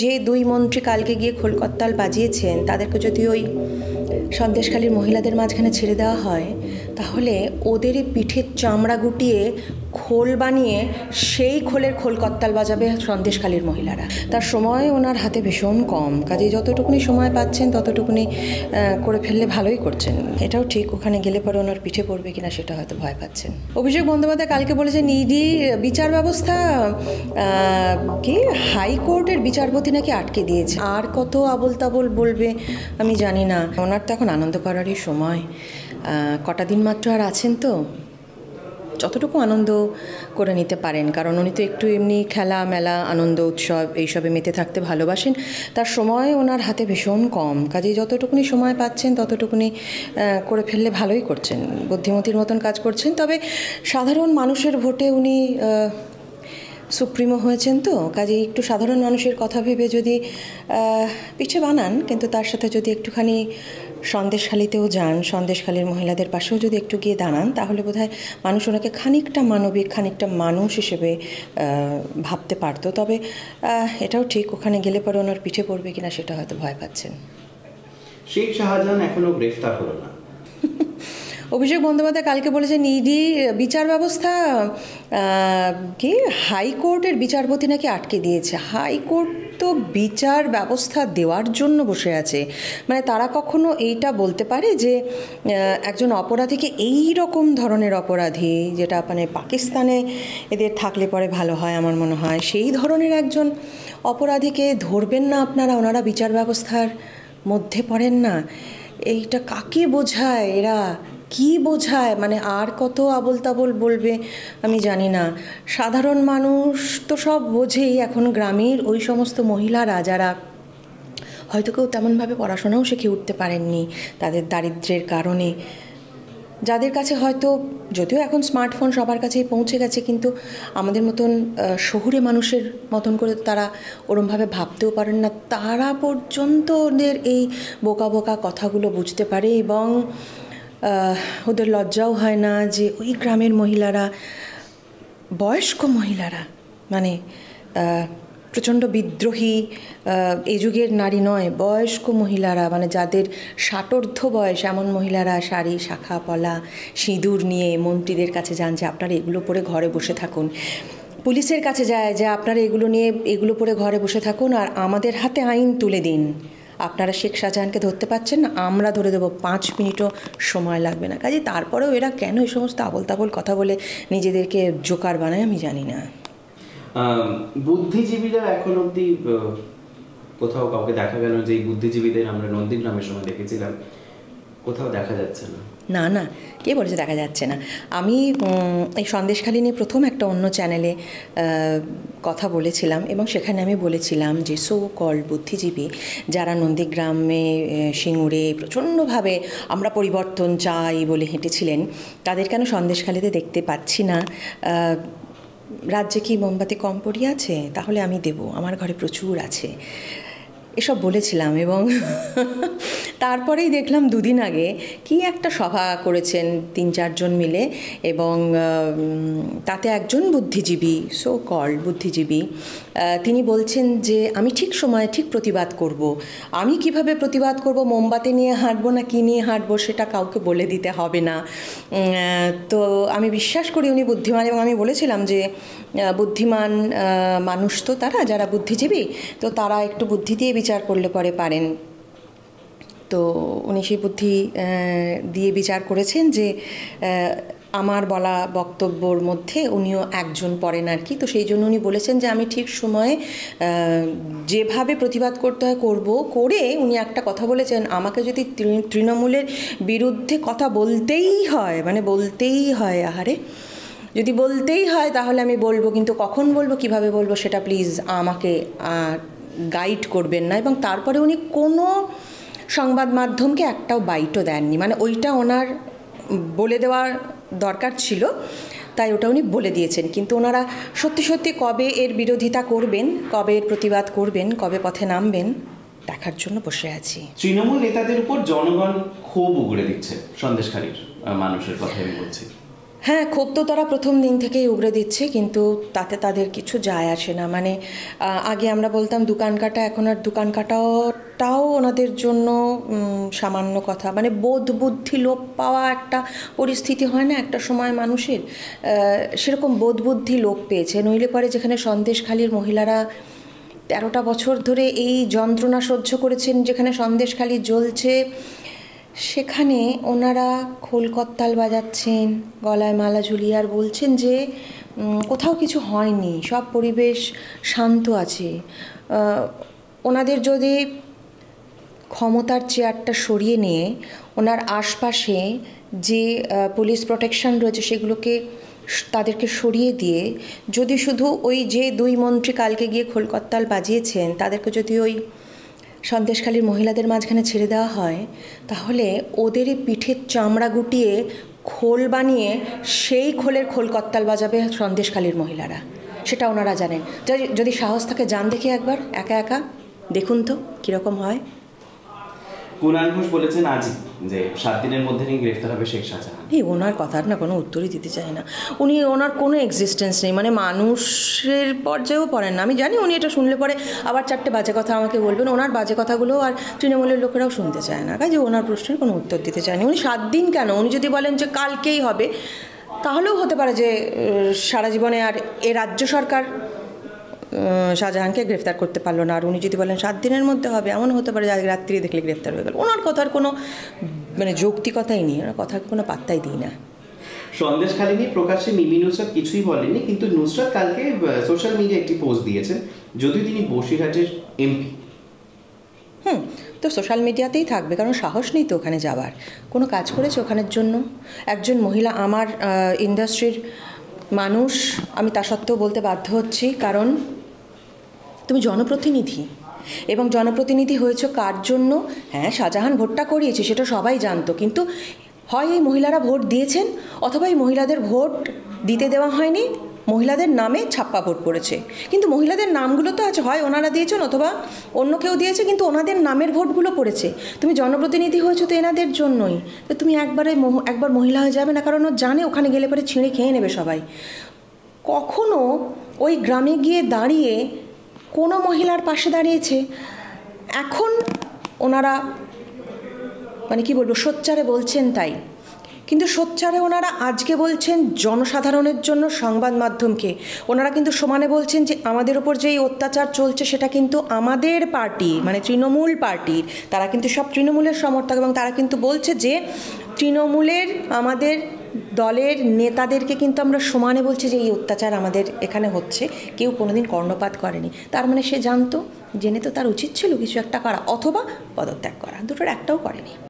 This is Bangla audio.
যে দুই মন্ত্রী কালকে গিয়ে খোলকত্তাল বাজিয়েছেন তাদেরকে যদি ওই সন্দেশখালীর মহিলাদের মাঝখানে ছেড়ে দেওয়া হয়, তাহলে ওদেরই পিঠের চামড়া গুটিয়ে খোল বানিয়ে সেই খোলের খোলকত্তাল বাজাবে সন্দেশখালীর মহিলারা। তার সময় ওনার হাতে ভীষণ কম, কাজেই যতটুকুনি সময় পাচ্ছেন ততটুকুনি করে ফেললে ভালোই করছেন। এটাও ঠিক, ওখানে গেলে পরে ওনার পিঠে পড়বে কিনা সেটা হয়তো ভয় পাচ্ছেন। অভিষেক বন্দ্যোপাধ্যায় কালকে বলেছেন ইডি বিচার ব্যবস্থা কি হাইকোর্টের বিচারপতি নাকি আটকে দিয়েছে। আর কত আবোল তাবোল বলবে আমি জানি না। ওনার তো এখন আনন্দ করারই সময়, কটা দিন মাত্র আর আছেন, তো যতটুকু আনন্দ করে নিতে পারেন, কারণ উনি তো একটু এমনি খেলা মেলা আনন্দ উৎসব এইসবে মেতে থাকতে ভালোবাসেন। তার সময় ওনার হাতে ভীষণ কম, কাজেই যতটুকুনি সময় পাচ্ছেন ততটুকুনি করে ফেললে ভালোই করছেন, বুদ্ধিমতির মতন কাজ করছেন। তবে সাধারণ মানুষের ভোটে উনি সুপ্রিমো হয়েছেন, তো কাজেই একটু সাধারণ মানুষের কথা ভেবে যদি পিছে বানান, কিন্তু তার সাথে যদি একটুখানি সন্দেশখালীতেও যান, সন্দেশখালীর মহিলাদের পাশেও যদি একটু গিয়ে দাঁড়ান, তাহলে বোধহয় মানুষ ওনাকে খানিকটা মানবিক, খানিকটা মানুষ হিসেবে ভাবতে পারতো। তবে এটাও ঠিক, ওখানে গেলে পরে ওনার পিঠে পড়বে কিনা সেটা হয়তো ভয় পাচ্ছেন। শেখ শাহজাহান এখনো গ্রেফতার হলো না। অভিষেক বন্দ্যোপাধ্যায় কালকে বলেছেন ইডি বিচার ব্যবস্থা কি হাইকোর্টের বিচারপতি নাকি আটকে দিয়েছে। হাইকোর্ট তো বিচার ব্যবস্থা দেওয়ার জন্য বসে আছে, মানে তারা কখনো এইটা বলতে পারে যে একজন অপরাধীকে এই রকম ধরনের অপরাধী, যেটা মানে পাকিস্তানে এদের থাকলে পরে ভালো হয় আমার মনে হয়, সেই ধরনের একজন অপরাধীকে ধরবেন না আপনারা, ওনারা বিচার ব্যবস্থার মধ্যে পড়েন না। এইটা কাকে বোঝায়, এরা কি বোঝায়, মানে আর কত আবোল তাবোল বলবে আমি জানি না। সাধারণ মানুষ তো সব বোঝেই। এখন গ্রামের ওই সমস্ত মহিলারা যারা হয়তো কেউ তেমনভাবে পড়াশোনাও শিখে উঠতে পারেননি তাদের দারিদ্র্যের কারণে, যাদের কাছে হয়তো, যদিও এখন স্মার্টফোন সবার কাছেই পৌঁছে গেছে, কিন্তু আমাদের মতন শহুরে মানুষের মতন করে তারা ওরমভাবে ভাবতেও পারেন না, তারা পর্যন্ত ওদের এই বোকা বোকা কথাগুলো বুঝতে পারে। এবং ওদের লজ্জাও হয় না যে ওই গ্রামের মহিলারা, বয়স্ক মহিলারা, মানে প্রচণ্ড বিদ্রোহী এই যুগের নারী নয়, বয়স্ক মহিলারা, মানে যাদের ষাটোর্ধ্ব বয়স, এমন মহিলারা শাড়ি শাখা পলা সিঁদুর নিয়ে মন্ত্রীদের কাছে যান যে আপনারা এগুলো পরে ঘরে বসে থাকুন, পুলিশের কাছে যায় যে আপনারা এগুলো নিয়ে এগুলো পরে ঘরে বসে থাকুন আর আমাদের হাতে আইন তুলে দিন, আপনারা শেখ শাহজাহানকে ধরতে পারছেন না, আমরা ধরে দেবো, 5 মিনিটও সময় লাগবে না। কাজে তারপরেও এরা কেন এই সমস্ত আবোল তাবোল কথা বলে নিজেদেরকে জোকার বানায় আমি জানি না। বুদ্ধিজীবীরা এখন অবধি কোথাও কাউকে দেখা গেল যে বুদ্ধিজীবীদের আমরা নন্দীগ্রামের সময় দেখেছিলাম, কোথাও দেখা যাচ্ছে না। না না, কে বলেছে দেখা যাচ্ছে না? আমি এই সন্দেশখালী নিয়ে প্রথম একটা অন্য চ্যানেলে কথা বলেছিলাম এবং সেখানে আমি বলেছিলাম যে সো কল বুদ্ধিজীবী যারা নন্দীগ্রামে সিঙ্গুরে প্রচণ্ডভাবে আমরা পরিবর্তন চাই বলে হেঁটেছিলেন, তাদের কেন সন্দেশখালীতে দেখতে পাচ্ছি না? রাজ্যে কি মোমবাতি কম পড়ে আছে? তাহলে আমি দেব, আমার ঘরে প্রচুর আছে, এসব বলেছিলাম। এবং তারপরেই দেখলাম 2 দিন আগে কি একটা সভা করেছেন 3-4 জন মিলে, এবং তাতে একজন বুদ্ধিজীবী, সো কল্ড বুদ্ধিজীবী, তিনি বলছেন যে আমি ঠিক সময়ে ঠিক প্রতিবাদ করব। আমি কিভাবে প্রতিবাদ করব, মোমবাতি নিয়ে হাঁটবো না কি নিয়ে হাঁটবো সেটা কাউকে বলে দিতে হবে না। তো আমি বিশ্বাস করি উনি বুদ্ধিমান, এবং আমি বলেছিলাম যে বুদ্ধিমান মানুষ তো তারা, যারা বুদ্ধিজীবী, তো তারা একটু বুদ্ধি দিয়ে বিচার করলে পরে পারেন। তো উনি সেই বুদ্ধি দিয়ে বিচার করেছেন যে আমার বলা বক্তব্যর মধ্যে উনিও একজন পড়েন আর কি। তো সেই জন্য উনি বলেছেন যে আমি ঠিক সময়ে যেভাবে প্রতিবাদ করতে হয় করব। করে উনি একটা কথা বলেছেন, আমাকে যদি তৃণমূলের বিরুদ্ধে কথা বলতেই হয়, মানে বলতেই হয়, আহারে যদি বলতেই হয় তাহলে আমি বলবো, কিন্তু কখন বলবো কিভাবে বলবো সেটা প্লিজ আমাকে গাইড করবেন না। এবং তারপরে উনি কোনো সংবাদ মাধ্যমকে একটাও বাইটও দেননি, মানে ওইটা ওনার বলে দেওয়ার দরকার ছিল, তাই ওটা উনি বলে দিয়েছেন। কিন্তু ওনারা সত্যি সত্যি কবে এর বিরোধিতা করবেন, কবে এর প্রতিবাদ করবেন, কবে পথে নামবেন দেখার জন্য বসে আছি। তৃণমূল নেতাদের উপর জনগণ ক্ষোভ উগড়ে দিচ্ছে, সন্দেশখালীর মানুষের কথা আমি বলছি। হ্যাঁ, ক্ষোভ তো তারা প্রথম দিন থেকেই উগরে দিচ্ছে, কিন্তু তাতে তাদের কিছু যায় আসে না। মানে আগে আমরা বলতাম দোকান কাটা, এখন আর দোকান কাটাটাও ওনাদের জন্য সামান্য কথা। মানে বোধ বুদ্ধি লোপ পাওয়া একটা পরিস্থিতি হয় না একটা সময় মানুষের, সেরকম বোধ বুদ্ধি লোপ পেয়েছে। নইলে পরে যেখানে সন্দেশখালির মহিলারা 13টা বছর ধরে এই যন্ত্রণা সহ্য করেছেন, যেখানে সন্দেশখালি জ্বলছে, সেখানে ওনারা খোল করতাল বাজাচ্ছেন, গলায় মালা ঝুলিয়ে আর বলছেন যে কোথাও কিছু হয়নি, সব পরিবেশ শান্ত আছে। ওনাদের যদি ক্ষমতার চেয়ারটা সরিয়ে নিয়ে ওনার আশপাশে যে পুলিশ প্রোটেকশন রয়েছে সেগুলোকে তাদেরকে সরিয়ে দিয়ে যদি শুধু ওই যে 2 মন্ত্রী কালকে গিয়ে খোল করতাল বাজিয়েছেন তাদেরকে যদি ওই সন্দেশখালির মহিলাদের মাঝখানে ছেড়ে দেওয়া হয়, তাহলে ওদেরই পিঠের চামড়া গুটিয়ে খোল বানিয়ে সেই খোলের খোল করতাল বাজাবে সন্দেশখালির মহিলারা। সেটা ওনারা জানেন। যদি সাহস থাকে যান দেখি একবার একা একা দেখুন তো কীরকম হয়। কুণাল ঘোষ বলেছেন আজই যে 7 দিনের মধ্যে নিয়ে গ্রেফতার হবে শেখ শাহজাহান। ওনার কথার না কোনো উত্তরই দিতে চায় না। ওনার কোনো এক্সিস্টেন্স নেই, মানে মানুষের পর্যায়েও পড়েন না। আমি জানি উনি এটা শুনলে পরে আবার 4টে বাজে কথা আমাকে বলবেন, ওনার বাজে কথাগুলো আর তৃণমূলের লোকেরাও শুনতে চায় না, কাজে ওনার প্রশ্নের কোনো উত্তর দিতে চায়নি। উনি 7 দিন কেন, উনি যদি বলেন যে কালকেই হবে, তাহলেও হতে পারে যে সারা জীবনে আর এ রাজ্য সরকার শাহজাহানকে গ্রেফতার করতে পারলো না। আর উনি যদি বলেন 7 দিনের মধ্যে হবে, এমন হতে পারে যে আজ রাত্রি দেখলে গ্রেফতার হয়ে গেল। ওনার কথার কোনো মানে যৌক্তিকতাই নেই, ওনার কথার কোনো পাত্তাই দিই না। সন্দেশখালি নিয়ে প্রকাশ্যে মিমি নুসরাত কিছুই বলেননি, কিন্তু নুসরাত কালকে সোশ্যাল মিডিয়ায় একটি পোস্ট দিয়েছেন, যদিও তিনি বসিরহাটের এমপি। তো সোশ্যাল মিডিয়াতেই থাকবে, কারণ সাহস নেই তো ওখানে যাওয়ার। কোনো কাজ করেছে ওখানের জন্য? একজন মহিলা, আমার ইন্ডাস্ট্রির মানুষ, আমি তা সত্ত্বেও বলতে বাধ্য হচ্ছি, কারণ তুমি জনপ্রতিনিধি, এবং জনপ্রতিনিধি হয়েছে কার জন্য? হ্যাঁ, শাহজাহান ভোটটা করিয়েছে সেটা সবাই জানতো, কিন্তু হয় এই মহিলারা ভোট দিয়েছেন, অথবা এই মহিলাদের ভোট দিতে দেওয়া হয়নি, মহিলাদের নামে ছাপ্পা ভোট পড়েছে। কিন্তু মহিলাদের নামগুলো তো আছে, হয় ওনারা দিয়েছেন অথবা অন্য কেউ দিয়েছে, কিন্তু ওনাদের নামের ভোটগুলো পড়েছে। তুমি জনপ্রতিনিধি হয়েছো তো এনাদের জন্যই, তো তুমি একবার মহিলা হয়ে যাবে না? কারণ ও জানে ওখানে গেলে পরে ছিঁড়ে খেয়ে নেবে সবাই। কখনো ওই গ্রামে গিয়ে দাঁড়িয়ে কোনো মহিলার পাশে দাঁড়িয়েছে? এখন ওনারা মানে কি বলবো, সোচ্চারে বলছেন তাই, কিন্তু সোচ্চারে ওনারা আজকে বলছেন জনসাধারণের জন্য, সংবাদ মাধ্যমকে ওনারা কিন্তু সমানে বলছেন যে আমাদের ওপর যেই অত্যাচার চলছে সেটা কিন্তু আমাদের পার্টি, মানে তৃণমূল পার্টির, তারা কিন্তু সব তৃণমূলের সমর্থক, এবং তারা কিন্তু বলছে যে তৃণমূলের আমাদের দলের নেতাদেরকে কিন্তু আমরা সমানে বলছি যে এই অত্যাচার আমাদের এখানে হচ্ছে, কেউ কোনোদিন কর্ণপাত করেনি। তার মানে সে জানতো, জেনে তো তার উচিত ছিল কিছু একটা করা, অথবা পদত্যাগ করা, দুটোর একটাও করেনি।